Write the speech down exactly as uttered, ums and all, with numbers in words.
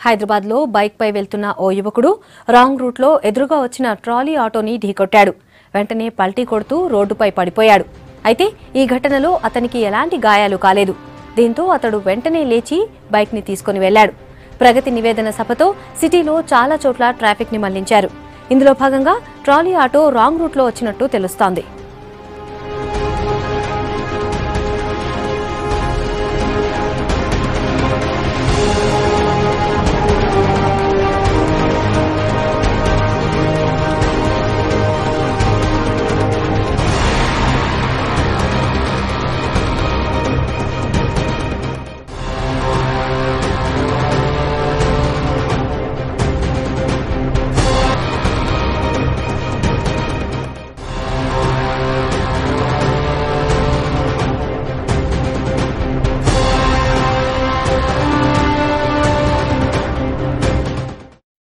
హైదరాబాద్ లో బైక్ పై వెళ్తున్న ఓ యువకుడు రాంగ్ రూట్ లో ఎదురుగా వచ్చిన ట్రాలీ ఆటోని ఢీకొట్టాడు. వెంటనే పల్టీ కొడుతూ రోడ్డుపై పడిపోయాడు. అయితే ఈ ఘటనలో అతనికి ఎలాంటి గాయాలు కాలేదు. దీంతో అతడు వెంటనే లేచి బైక్ ని తీసుకుని వెళ్లాడు. ప్రగతి నివేదన సభతో సిటీలో చాలా చోట్ల ట్రాఫిక్ ని మళ్లించారు. ఇందులో భాగంగా ట్రాలీ ఆటో రాంగ్ రూట్ లో వచ్చినట్టు తెలుస్తోంది.